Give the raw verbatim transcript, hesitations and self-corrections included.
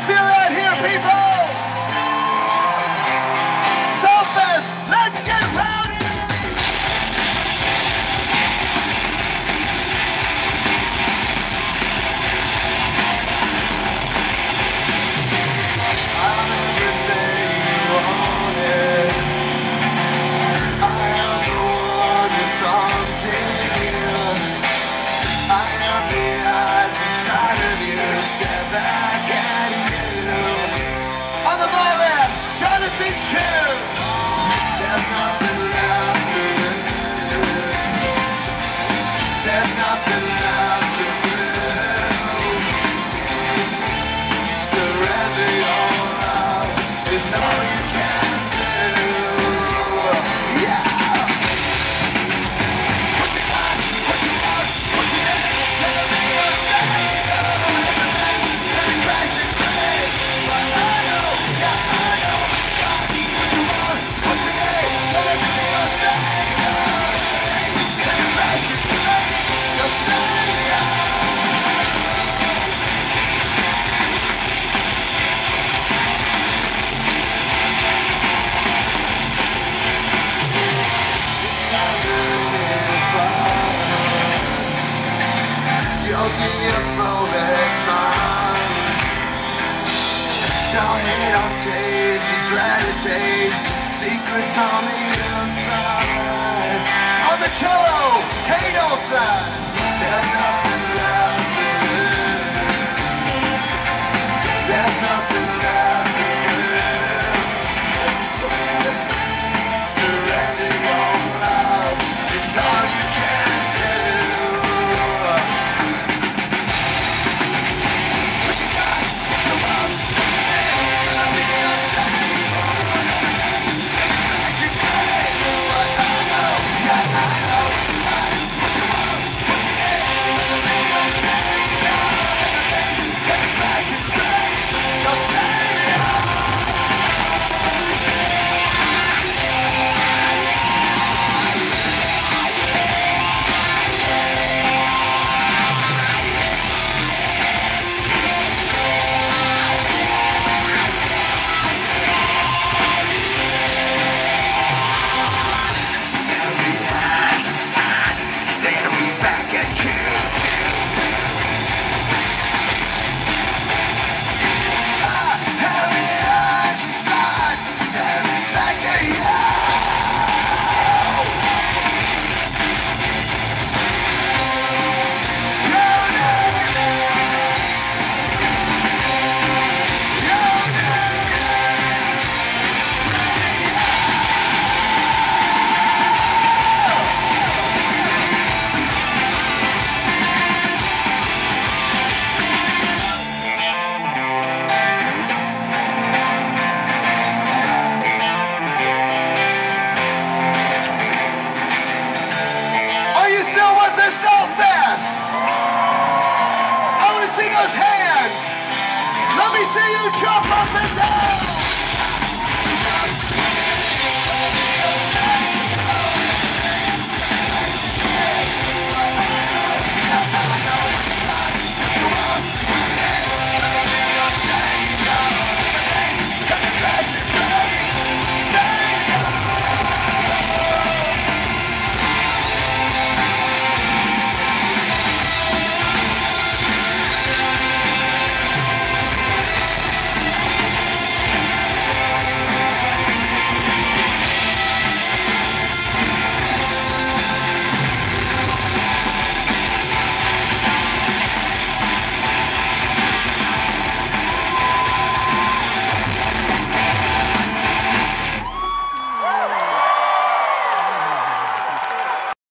feel right here, people? Soulfest, let's get rowdy! I'm everything you wanted. I am the one that's haunting. I am the eyes inside of you. Step back at you. On the violin, Jonathan Chu. There's nothing left to lose. There's nothing left to lose. Surrender your love. It's all you can do. Yeah. What you got? What you want? What you need? Let it be your savior. Let it crash and break. But I know, yeah, I know. God, what you want? What you need? Let it be your savior. Let it crash and break. Your savior. It's time to live far. Your deophobic mind. Don't hate on tape, just gravitate. Secrets on the inside. On the cello, Tate Olson. There's nothing left